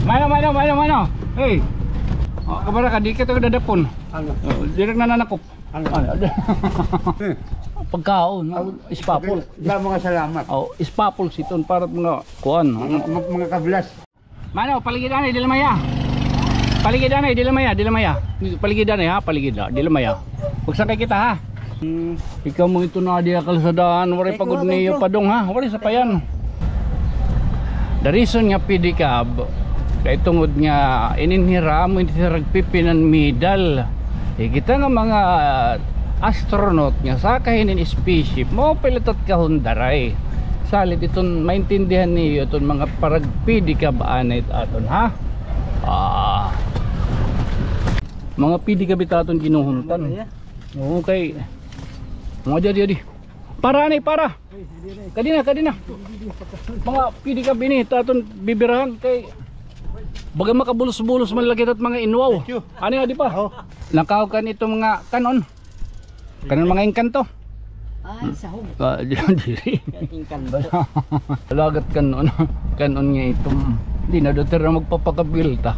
Mano. Hey. Oh, kamara ka di ka to dadapon. Ano? Oh, direk nananakop. Ano? Pagkaon, ispapol. Mga salamat. Oh, ispapol siton para mga kuan. Mga kablas. Mano, paligidan ay dilamaya. Paligidan ay dilamaya. Paligidan ay ha, paligidan, dilamaya. Pagsakay kita ha. Ikaw mo ito na di kalsadaan, wala pagod niyo padong ha, wala sa payan. The reason nga pedicab kay tungod nga ininhiram mo hindi ragpipinan medal. Kita nga mga astronaut nga sakahin in spaceship mo pilotot ka hundaray. Salit iton maintindihan niyo iton mga paragpedicab anit aton ha. Mga pedicab itaton ginuhuntan. Okay. Mga jadi. Para. Kadina. Mga pedicab ini taton bibirahan kay baga makabulos-bulos man lagi at mga inwaw. Ano nga di pa? Nakaw kan ito mga kanon. Kanon mga engkanto. Ay, sahog. Diri. Lagat kanon. Kanon nga ito. Hindi na doter na magpapakabil ta.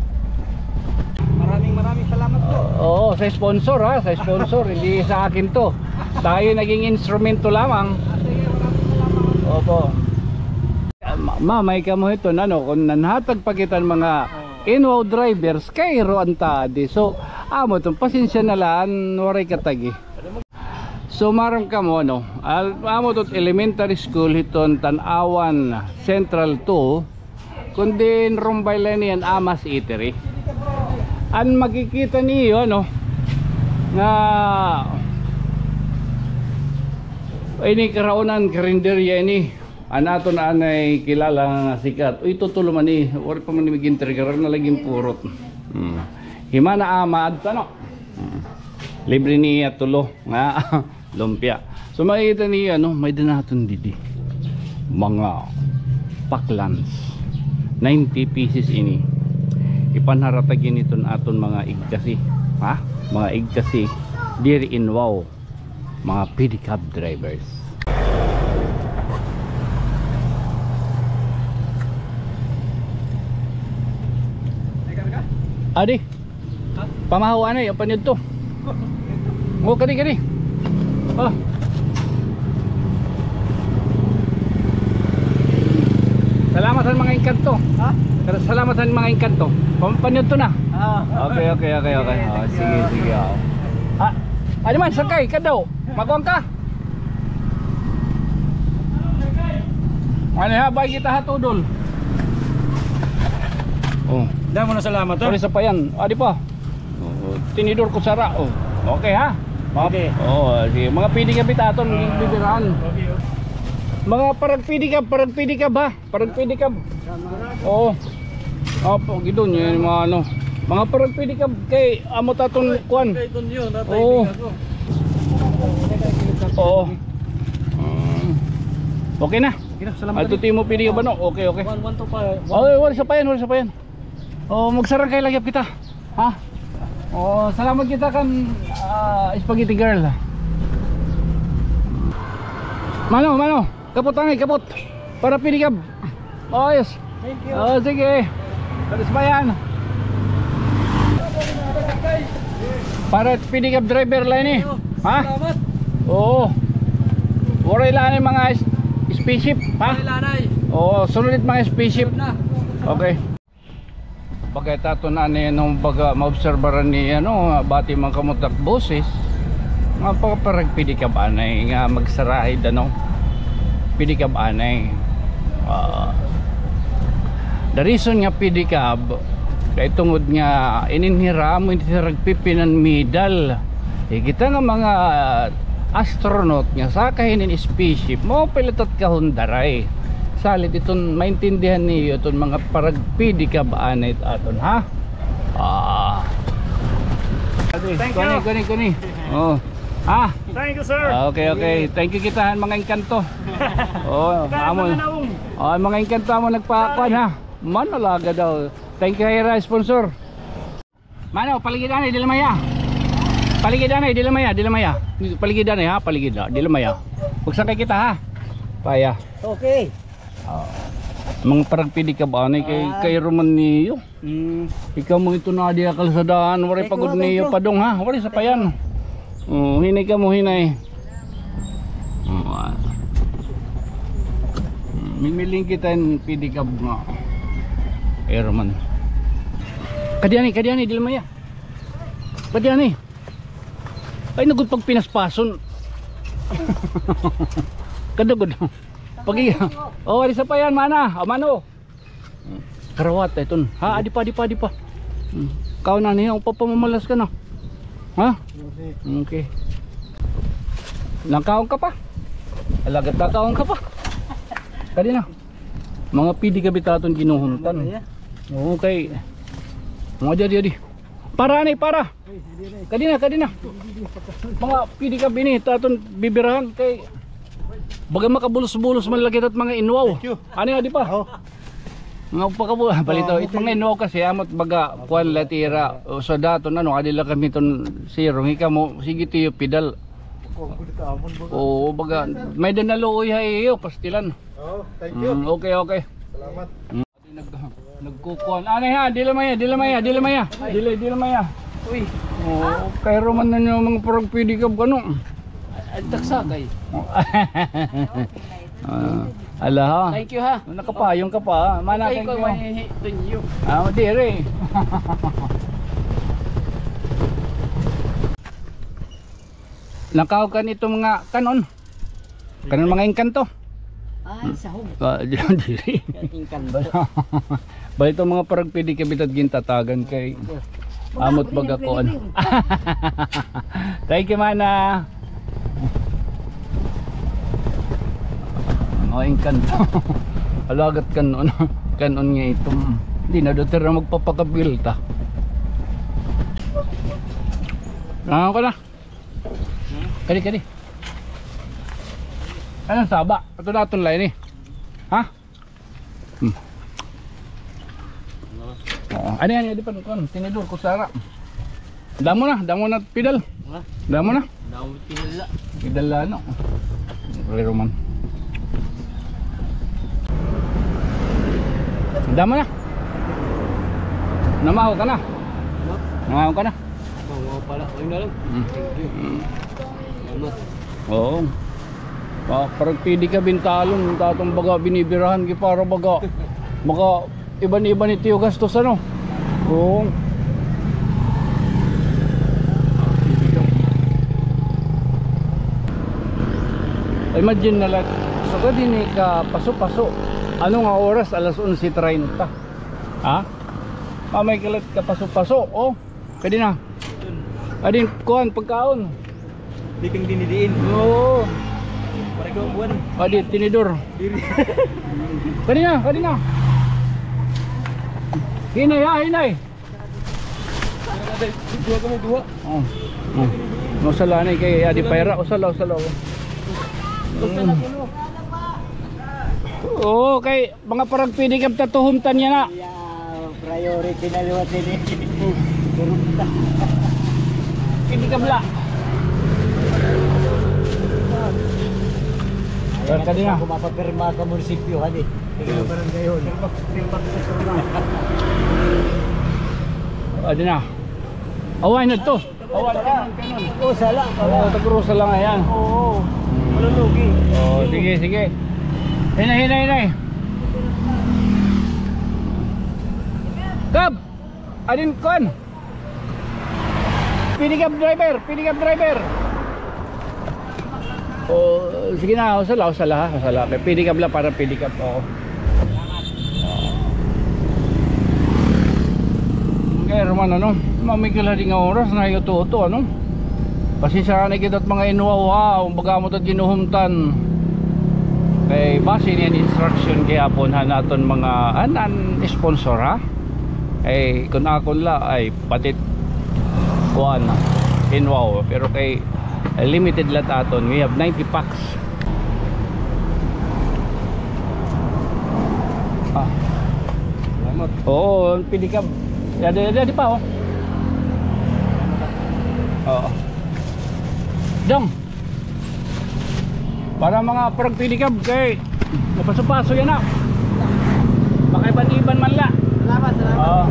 Maraming salamat po. Oo, sa sponsor ha. Sa sponsor. Hindi sa akin to. Tayo naging instrumento lamang. Opo. May ka mo ito kung nanhatag pagitan mga inwaw drivers kay Roantadi. So amo itong pasensya na lang waray katagi. So maram ka mo amo itong elementary school hiton Tanawan Central 2 kundi rumbay lang yan Amas Eatery. An makikita niyo nga ini karaunan karinderya ini anato na anay kilala nga sikat. Uy tutulo man ni wala pa man ni trigger na laging purot. Himana amad libre niya tulo nga lumpia. So makita niya may dinaton didi mga paklans 90 pieces ini ipanharatagin iton aton mga igkasi mga igkasi diri inwaw mga pedicab drivers. Adi, pamahawan na yung panyod to. Oh, kani. Oh. Salamat sa mga engkanto. Salamat sa mga engkanto. Panyod to na. Okay. Oh, sige. Ano man, sakay ka daw. Magwang ka. Ano ha, bagay kita hatudol. Oh. Dahil mo na salamat ha. Sorry sa payan. Adi pa. Tinidor ko sara. Okay ha. Okay. Sige. Mga pedicab itaton bibirahan. Mga paragpedicab ha. Paragpedicab. Oo. Opo, gidon yan mga mga paragpedicab kay amo taton kuan. Oo. Oo. Okay na. Salamat. Ato timo pedicab ano? Okay. One to pa. Wala sa payan. Magsarang kay lagyan kita. Ha? Salamat kita kan spaghetti girl. Mano. Kapot. Para pedicab. Yes. Thank you. Sige. Talis ba yan? Para pedicab driver lang ni. Ha? Salamat. Oo. Waray lang yung mga spaceship. Ha? Sunod mga spaceship. Okay. Bagay tato na nung baga maobserbaran ni bati mga kamutak boses nga parag pedicab anay nga magsarahid pedicab anay. The reason nga pedicab kay tungod nga ininhiram mo hindi ragpipinan medal. Kita nga mga astronaut nga sakahin in spaceship mo pilotot ka hundaray. Salit iton maintindihan niyo iton mga paragpedicab anit aton ha. Thank you. Kuni. Oh. Ha? Thank you, sir. Okay. Thank you kitahan mga engkanto. Amon. Mga engkanto mo nagpakuan ha. Manalaga daw. Thank you Hira sponsor. Mano, paligidan ay dilamaya. Paligidan ay ha, dilamaya. Pagsakay kita ha. Paya. Okay. Mga paragpidi ka ba anay kay Roman niyo. Ikaw mo ito na di kalsadaan, wari pagod niyo padong ha. Wari sa payan. Oh, hinay ka mo hinay. Mimiling kita yung pidi ka nga. Roman. Kadiani dilamaya. Kadiani. Ay nagud pag pinaspason. Kadugod. Pagi. Oh, ari sa payan mana? Amano. Karawat iton. Ha, adi pa. Kau na niya papamamalas ka na. Ha? Okay. Nakaon ka pa? Alagat nakaon ka pa. Kadi na. Mga pidi ka bitaton ginuhuntan. Okay. Mo jadi. Para. Kadi na. Mga pidi ka bini taton bibirahan kay baga makabulos-bulos man lagi at mga inwaw. Ano nga di pa? Mga pakabulo balito it mga inwaw kasi amot baga kuan latira so daton ano adila kami ton zero hika mo sige tiyo pidal. Oo baga may danaluoy hayo pastilan. Thank you. Okay. Salamat. Nagkukuan. Anay ha, dilamaya. Uy. Oh, kay Roman na nyo mga parang pwede ka ano. Taksakay. Ala ha. Thank you ha. Nakapayong ka pa. Mana Thank thank you. Thank you. Dire. Nakaw ka nito mga kanon. Kanon mga engkanto. Ay, sahog. Dire. Tingkan ba? Ba ito mga parang pwede ka bitad gintatagan kay amot baga ko ano. Thank you mana. Ang kanto. Alagat kanon. Kanon nga itong. Hindi na doter na magpapakabil ta. Ano ka na? Kadi. Anong saba? Ito na itong line eh. Ha? Ano yan? Di pa tinidor ko sara. Damo na pidal. Damo na. Damo pinila. Pidal ano. Pero man. Damo na. Namahaw ka na. Namahaw ka na. Mga pala. Ayun na lang. Thank you. Salamat. Oo. Parang pidi ka bintalon. Tatong baga binibirahan ki para baga. Baka iban-iban ni Tiyo Gastos ano. Oo. Imagine na lang. Saka din ka paso-paso. Ano nga oras? Alas 11:30. Ha? Mamay kalat ka paso-paso. Oh. Kadi na. Adin kuan pagkaon. Di kang dinidiin. Oo. Para ko buwan. Adi tinidor. Kadi na. Hinay. Dua. Oh. No salanay kay Adi Paira usalaw. Oo, kay mga parang pwede kang tatuhumtan niya na. Priority na liwat ini. Hindi ka bla. Kanina. Kung mapapirma sa munisipyo, hadi. Tingnan pa rin ngayon. Adi na. Away na to. Away kanon. Oh, sala. Oo, tagrusa lang ayan. Oo. Malulugi. Oh, sige. Hinay. Kab! Adin kon! Pinikap driver! Oh, sige na, usala. Pinikap lang para pinikap ako. Okay, Roman, ano? Mamigil na rin nga oras na ito, ano? Pasisya na kita at mga inuwaw, baga mo at ginuhumtan. Kay base niyan instruction kaya po na naton mga sponsor ha. Kung ako ay patit kuan inwaw pero kay limited lot aton we have 90 packs. Salamat. Oo, pinikab. Di pa oh. Oo. Dong. Para mga parang pinikab kay napaso-paso yan na. iban-iban man la. Salamat, salamat. Oo.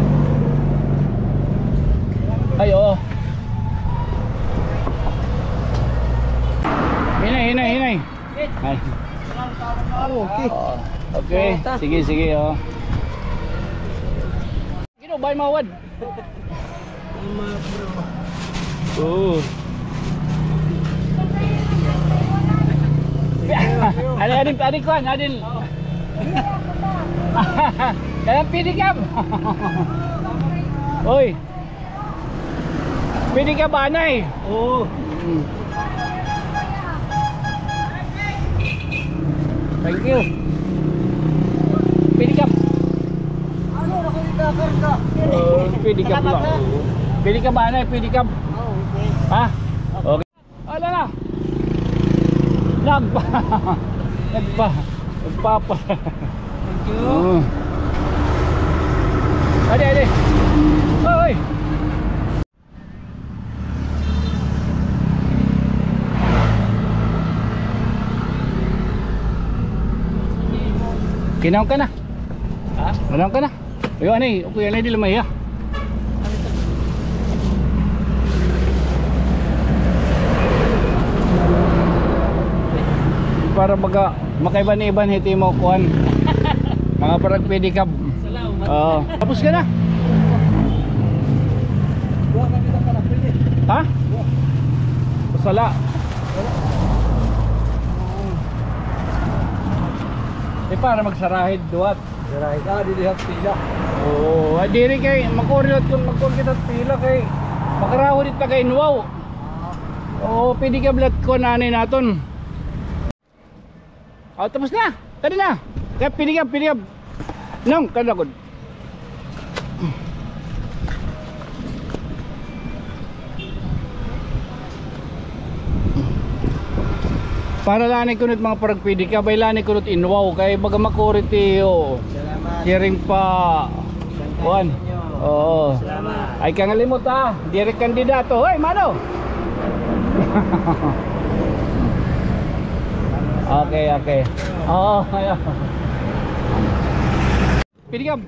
Ay, oo. Hinay. Ay. Okay. Okay, sige, oh. Gino, bay mawad. Oh. Adin kuan, adin. Kaya pinikam. Oy. Pinikam anay. Oo. Thank you. Pinikam. Ano na ko ikakarga? Pinikam lang. Pinikam anay, pinikam. Oh, okay. Ha? Okay. Ala na. Nagpapa. Thank you. Oh. Ade. Oi. Kinaw ka na. Ha? Kinaw ka na. Ayo ani, ako yan di lamay ha. Para baga makaiban-iban hiti mo kuan. Mga parang pedicab. Salamat. Oo. Tapos ka na. Buwa kami na pala pwede. Ha? Pasala. Para magsarahid duwat. Saray ka, dilihat pila. Oo, diri kay makuryot kung magkukita pila kay makaraho dit kay nuwaw. Oo, pedicab lat ko nanay naton. Oh, tapos na. Tadi na. Kaya pedicab. Nong kadagod. Para lani kunot mga paragpidi ka bay lani kunot inwaw kay baga makuriti o Salamat. sharing pa kuan. Oo. Salamat. Ay kang limot ha. Direk kandidato. Hoy, mano. Okay. Oo, ayo. Pidigam.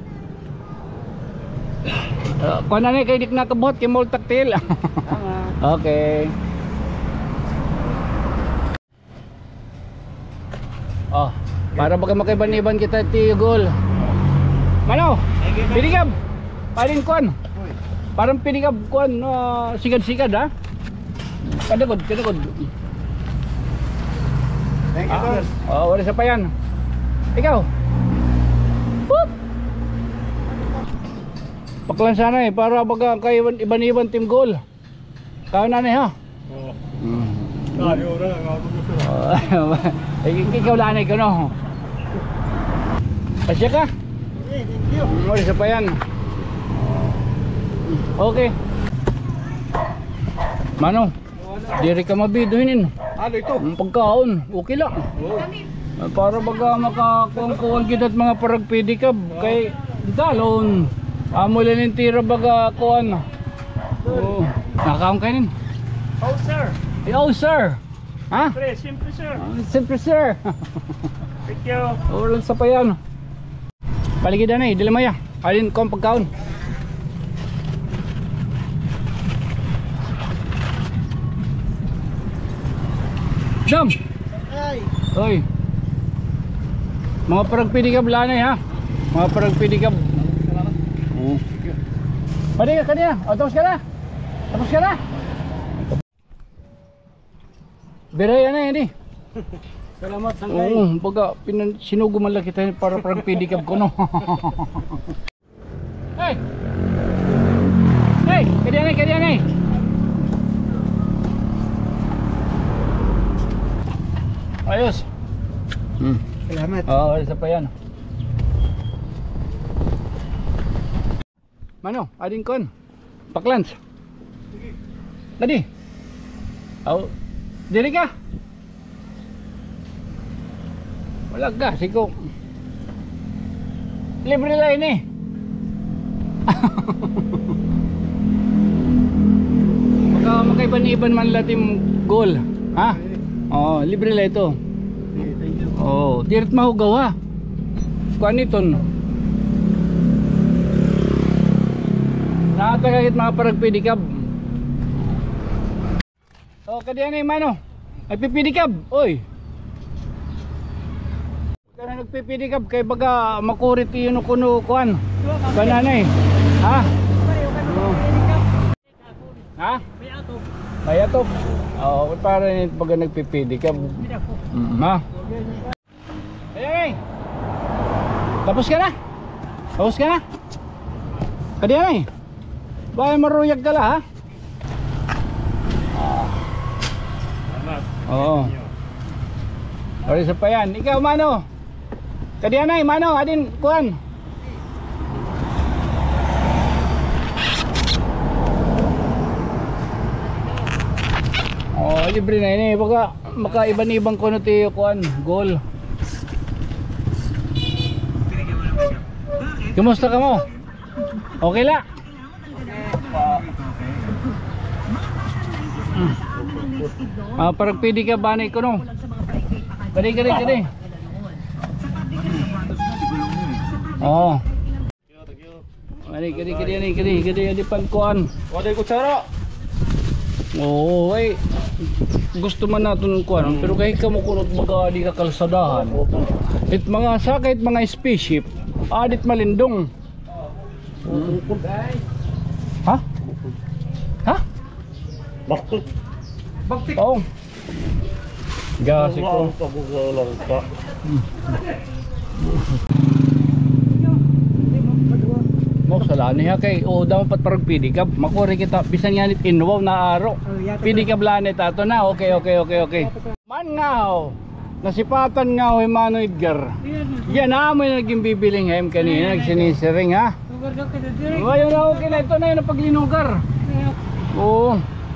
Kuan na ni kay dik nakabot kay mall taktil. Salamat. Okay. Oh, para baga makaiban-iban kita ti gol. Mano? Pidigam. Paling kuan. Parang pidigam kuan sigad-sigad ha. Kadagod. Thank you, boss. Oh, wala sa pa yan. Ikaw. Boop. Paklan sana para baga kay iban-iban team goal. Kau na ni ha. Oo. Tayo na, ako gusto. Ikaw lanay ko no. Pasya ka? Okay, thank you. Wala sa pa yan. Okay. Mano? Diri ka mabiduhin. Ano ito? Ang pagkaon, okay lang. Para baga makakuang kita at mga paragpidikab kay dalon. Amo lang yung tira baga kuan. Oh, nakakaon kainin. Oh, sir. Oh, sir. Ha? Pre, simple, sir. Siyempre, sir. Thank you. Walang sa pa yan. Paligidan na eh, dilamaya. Alin ko ang pagkaon. Jam! Ay. Hoy. Mga paragpidikab lanay ha. Mga paragpidikab. Salamat. Oo. Pwede ka kanina. O, tapos ka na. Tapos ka na. Biraya na yan eh. Salamat, Sangkay. Oo, baga sinugo man lang kita para paragpidikab ko no. Hey! Hey! Kadiyan eh! Ayos. Salamat. Oo, isa pa yan. Mano, ading kon. Paklans. Tadi. Aw, diri ka. Wala ka, siko. Libre lang ini. Makaiban-iban man latim goal, ha? Oh, libre lang ito. Thank you. Oh, diret mahugaw ha. Kuan iton. tagagit mga paragpidikab. O kadiyan ay mano. Ay pipidikab. Oy. Kana nagpipidikab kay baga makurit yun kuno kuan. Kananay. Ha? Ha? Bayatop. Oo, para nit baga nagpipidikab. Ha? Ay. Tapos ka na? Tapos ka na? Kadiyan ay. Bakit maruyag ka la ha? Oo. Ori sa pa yan. Ikaw mano. Kadiyan ay mano. Adin kuan. Oh, libre na ini. Baka makaiban-ibang kuno tiyo kuan. Goal. Kumusta ka mo? Okay la? Parang pwede ka ba na ikono? Kadi. Oo. Kadi pankuan. Waday kutsara. Oo, ay. Gusto man natin ng kuan, pero kahit ka mo kunot baga di ka kalsadahan. It mga sakit mga spaceship, adit malindong. Ha? Ha? Bakit? Bakit? Oo. Gasi ko. Mo salani ha kay o dapat parang pidikab makuri kita bisan nga nit inwaw na aro. Pidikab lanit ato na. Okay. Mangaw. Nasipatan nga hoy Mano Edgar. Yan na mo naging bibiling hem kanina nagsinisiring ha. Ngayon na okay na ito na yung paglinugar. Oo.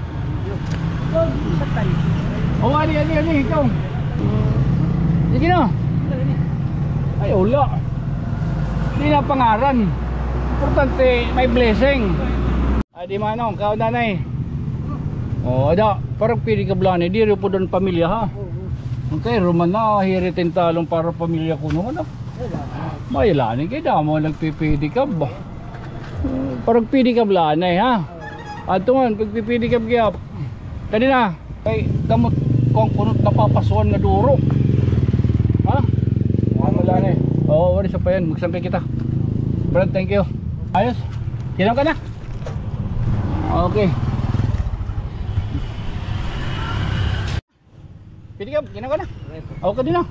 Oh, ali ikaw. Sige na. Ay ula. Hindi na pangaran. Importante may blessing. Adi manong, kao nanay. Oh, ada, parang pili ka blani, di rin po doon pamilya ha. Okay, ruman na, hiritin talong para pamilya ko naman ha. May lani, kaya damo nagpipili ka ba? Parang pili ka blani ha. Ato man, pagpipili ka kaya. Kanina, kay gamot kong kunot na papasuan na duro. Ha? Wala na eh. Oo, wala sa pa yan, magsangkay kita. Brad, thank you. Ayos, ginaw ka na? Okay. Pidikab, ginaw ka na? Ako ka din na?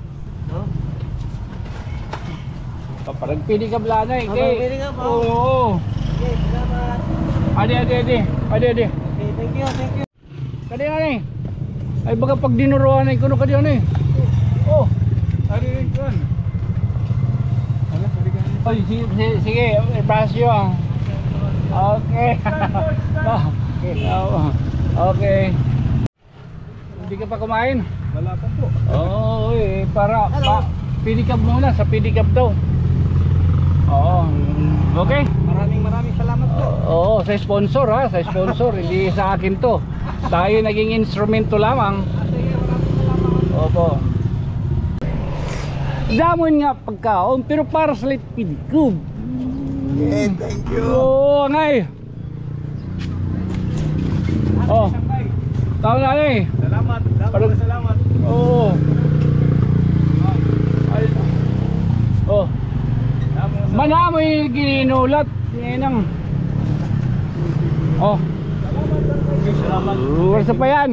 Parang pidikab lanay. Oo. Adi. Okay, thank you. Kadi na eh. Ay baga pag dinuruan ay kuno kadi na eh. Oh. Adi rin kuan. Ay sige, ibasyo. Okay. Okay. Hindi ka pa kumain? Wala pa po. Oo, para pidikab muna sa pidikab daw. Oo. Okay? Maraming salamat po. Oo, sa sponsor ha, sa sponsor, hindi sa akin to. Tayo naging instrumento lamang. Opo. Damon nga pagkaon, pero para sa litpidikub. Yeah, thank you. Oo, ngay. Oh. Tao na eh. Salamat. Salamat. Oo. Ay. Oh. Manamo yung ginulat. Yan. Oh. Salamat. Wala sa pa yan.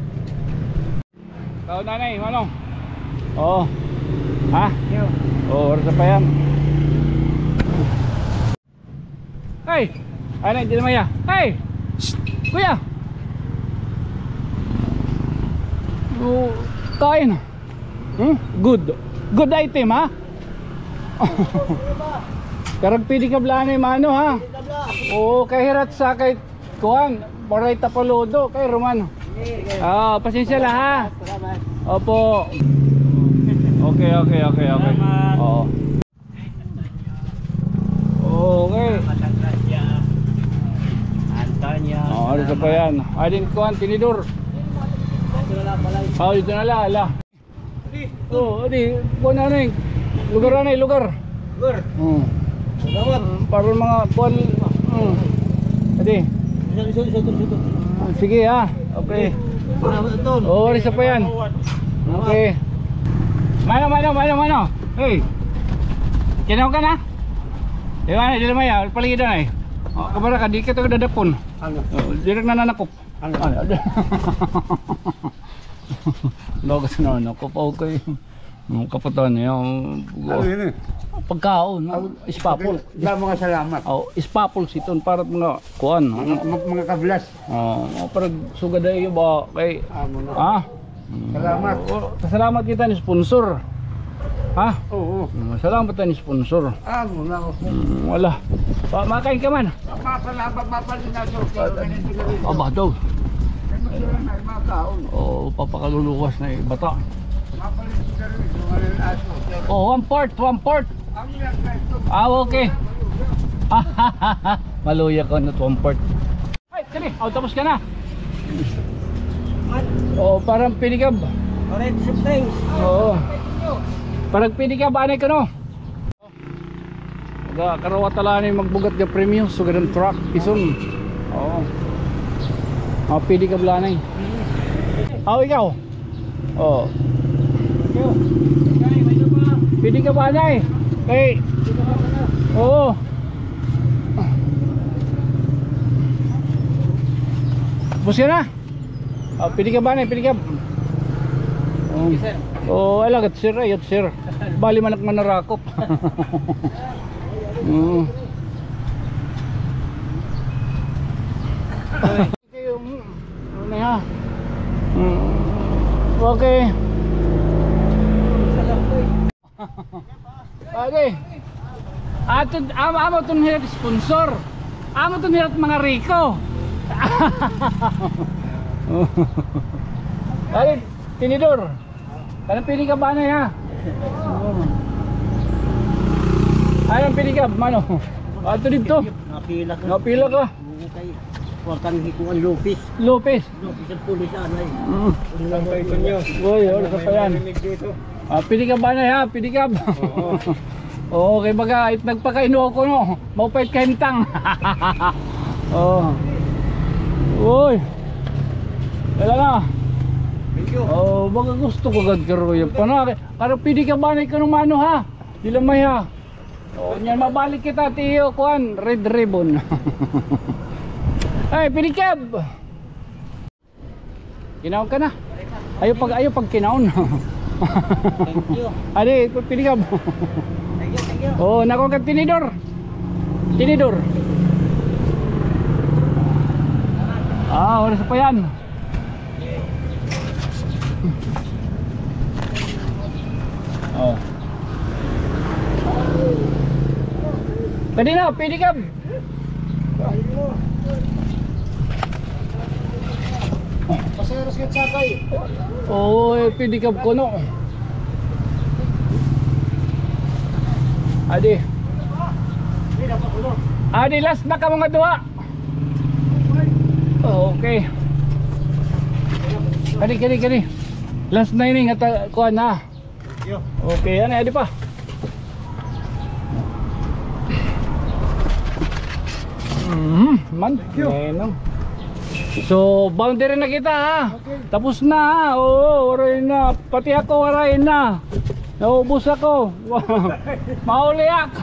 Tao nanay, manong. Oo. Ha? Oo, wala sa pa yan. Hey! Ano, hindi naman ya. Hey! Shh! Kuya! Oh, kain. Good. Good item ha? Karag pili ka blano yung mano ha? Oo, kay hirat sa kay kuhan. Moray tapalodo kay Roman. Pasensya lang ha? Opo. Okay. Oo. Okay. Antanya. Ano sa pa yan? Alin kuhan, tinidor. Dito na ala. Adi, kuhan na rin. Lugar na rin, lugar. Salamat. Para mga kuhan. Adi. Ito. Sige ha. Okay. Oh, isa pa yan. Okay. Mano. Hey. Kinaw ka na? Di ba? Di naman yan. Paligid na eh. Kabara ka, di ka ito dadapon. Ano? Direk na nanakop. Ano? Logas na nanakop. Okay. Kaputan niya. Ano yun eh? Pagkaon. Ispapol. Mga salamat. Oh, ispapol siton para mga kuan. Mga kablas. Para sugad ayo ba kay Amo na. ah. Salamat. Salamat kita ni sponsor. Ha? Oo. Salamat ta ni sponsor. Amo na. Wala. Makain ka man. Papalin na ito. Aba daw. Makaon. Oh, papakaluluwas na bata. Papalin na ito. Oh, one part. Okay. Maluya ko na 1 part. Ay, kani, tapos ka na. Oh, parang pinikab. Alright, thanks. Oo. Parang pinikab anay ka no. Karawa tala ni magbugat ga premium so ganun truck ison. Oo. Pinikab lanay. Ikaw. Oh. Pinikab anay. Hey. Oo. Bus na. Pinikab anay, pinikab. Alagat sir, ayot sir. Bali manak manarakop. Okay. Okay. Amo tong hirat sponsor. Amo tong hirat mga Rico. Ay, tinidor. Kanang pinikab ba na ya? Ayang pinikab, mano? Ato dito. Napila ka. Kuwartang hikuan Lopez. Lopez ang pulis anay. Boy, wala pa yan. Pinikab ba na ya? Pinikab. Oo, kay baga, nagpakaino ako no. Maupait kahintang. Oo. Uy. Wala na. Thank you. Oh, baga gusto ko gad karo yan. Pana, karo pidi ka ba na ikaw mano ha? Dila may ha. Oh, nyan mabalik kita tiyo kuan, red ribbon. Ay, pinikab. Kinaon ka na. Ayo pag kinaon. Thank you. Adi, pinikab. Thank you. Oh, nako ka tinidor. Tinidor. Oras pa yan. Oh. Pwede na, pinikab. Paseros kit sakay. Oh, pinikab ko no. Adi. Adi, last na ka mga duha. Oh, okay. Kani. Last na ini nga kuha na. Okay, yan adi pa. Man, no. So, boundary na kita ha. Tapos na ha. Oo, waray na. Pati ako waray na. Naubos ako. Mahuli ako.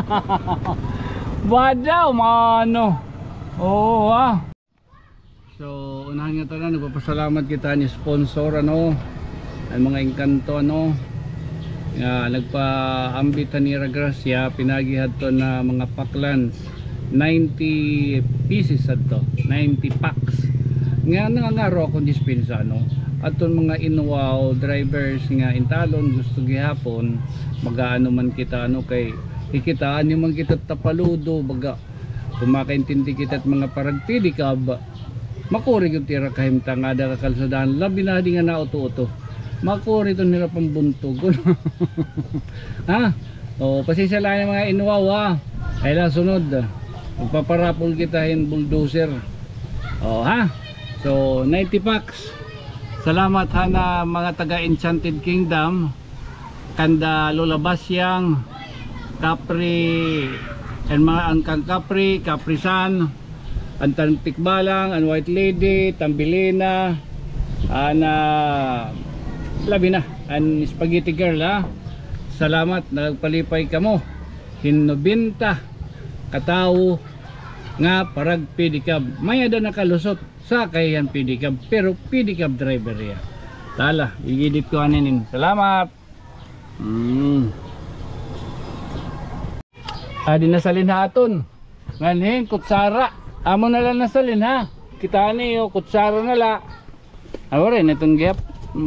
Badaw, mano. Oo ha. So, unahan nga tayo, nagpapasalamat kita ni sponsor ano, ay mga engkanto ano, nga nagpa-ambita ni Ragracia, pinagihad to na mga paklans, 90 pieces adto, 90 packs. Nga nangangaro akong dispensa ano, aton mga inuwaw drivers nga intalon gusto gihapon, magaano man kita ano kay ikitaan yung man kita tapaludo, baga kumakaintindi kita at mga paragpidikab. Makuri yung tira kahimtang ada kakalsadaan labi na di nga na uto-uto makuri itong hirap ang buntog. Ha? O pasensya lang yung mga inuwaw ha. Ay lang sunod magpaparapol kita yung bulldozer. O ha? So 90 packs. Salamat ha na mga taga Enchanted Kingdom, kanda Lola Basyang, Capri and mga angkang Capri, Caprisan, ang Tikbalang, ang White Lady, Tambilena, labi na, ang Spaghetti Girl ha. Salamat, nagpalipay ka mo. Hinubinta, katawo, nga parag pedicab. May ada nakalusot sa kayan pedicab, pero pedicab driver ya. Tala, igidit ko aninin. Salamat. Adi nasalin haton. Nganhin, kutsara. Amo na lang nasalin ha. Kita ni kutsara na la. Awari, itong gap.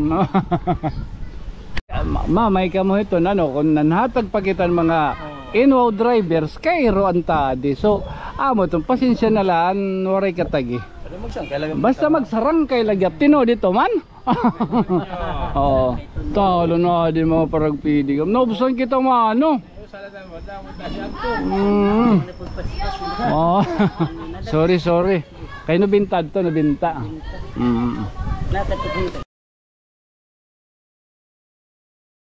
Mamay ka mo ito, ano, kung nanhatag pagitan mga inwaw drivers, kairo antadi. So, amo itong pasensya na lang, waray katagi. Basta magsarang kay lagyap. Tino dito man. Oo. Talo na din mga paragpidi. Naubusan kita maano. Oh. Sorry. Kay nabintad to, nabinta.